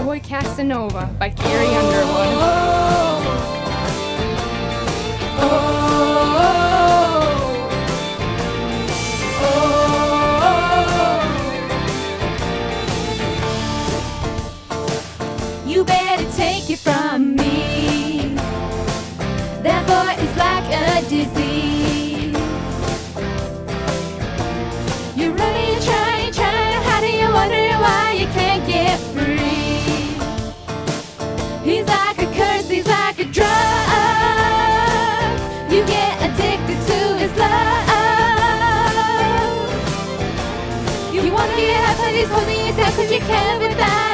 Cowboy Casanova by Carrie, Underwood. You better take it from me, that boy is like a disease. You're running, trying, hiding, you're wondering why you can't get free. He's like a curse, he's like a drug. You get addicted to his love. You wanna get out, but he's holding you down 'cause you can't without.